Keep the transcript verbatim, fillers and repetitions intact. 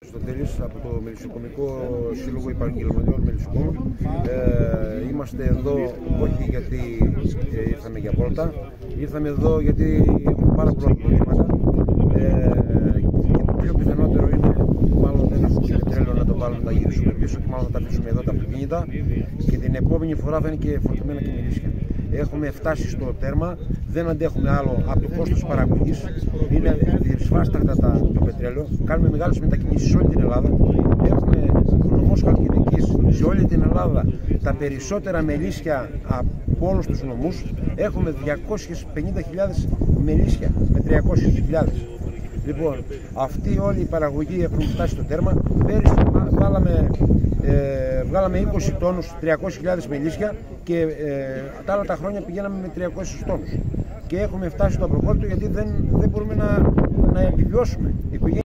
Αριστοτέλης από το Μελισσοκομικό Σύλλογο Επαγγελματιών Μελισσοκόμων. Ε, είμαστε εδώ όχι γιατί ε, ήρθαμε για βόλτα, ήρθαμε εδώ γιατί έχουμε πάρα πολλά προβλήματα. Ε, και το πιο πιθανότερο είναι μάλλον δεν έχουμε πετρέλαιο να το βάλουμε, να γυρίσουμε πίσω και μάλλον θα τα αφήσουμε εδώ τα αυτοκίνητα και την επόμενη φορά θα είναι και φορτημένα και μελίσια. Έχουμε φτάσει στο τέρμα, δεν αντέχουμε άλλο από το κόστος παραγωγής. Είναι δυσβάσταχτα το πετρέλαιο. Κάνουμε μεγάλες μετακινήσεις σε όλη την Ελλάδα. Έχουμε νομός Χαλκιδικής σε όλη την Ελλάδα τα περισσότερα μελίσια από όλους τους νομούς. Έχουμε διακόσιες πενήντα χιλιάδες μελίσια με τριακόσιες χιλιάδες. Λοιπόν, αυτή όλη η παραγωγή έχουν φτάσει στο τέρμα. Πέρυσι βάλαμε, ε, βγάλαμε είκοσι τόνους, τριακόσιες χιλιάδες μελίσια και ε, τα άλλα τα χρόνια πηγαίναμε με τριακόσιους τόνους. Και έχουμε φτάσει στο απροκόλλητο γιατί δεν, δεν μπορούμε να, να επιβιώσουμε.